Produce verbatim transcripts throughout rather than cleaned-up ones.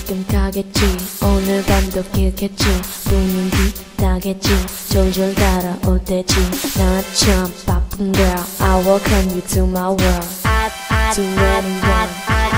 가끔 가겠지. 오늘 밤도 길겠지. 분위기 비슷하겠지. 졸졸 달아올 때지. 나처럼 바쁜 girl, I welcome you to my world. To anyone.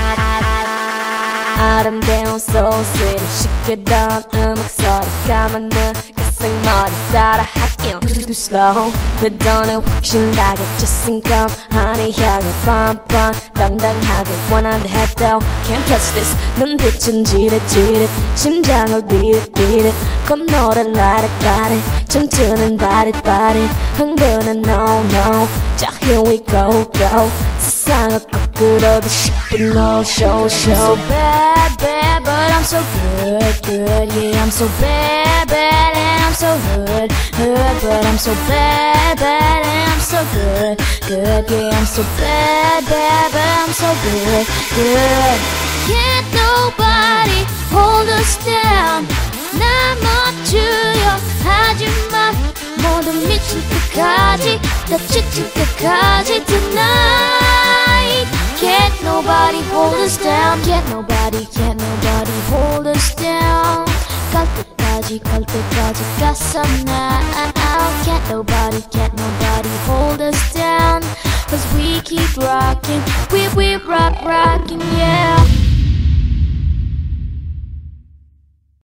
아름다운 soul city. 쉽게 던 음악 소리 감아는 가슴머리 따라하길. Too slow. 그 돈은 훨씬 나겠지. 싱검하니 향을 뻔뻔 당당하게 원한다 해도 Can't touch this. 눈빛은 지릿지릿. 심장을 beat beat. 콧노래를 let it let it. 춤추는 body body. 흥분은 no no. 자 here we go go. 세상을 거꾸로도 싶은 no show show. I'm so bad bad but I'm so good good. Yeah I'm so bad bad and I'm so good good. But I'm so bad bad and I'm so good good. Yeah I'm so bad bad but I'm so good good. Can't nobody hold us down. 날 멈추려 하지마. 모두 미칠 때까지 다 지칠 때까지 tonight. Can't nobody hold us down. Can't nobody, can't nobody hold us down. 갈 때까지 갈 때까지 가서 나 Can't nobody, can't nobody hold us down. Cause we keep rocking, we we rock rocking, yeah.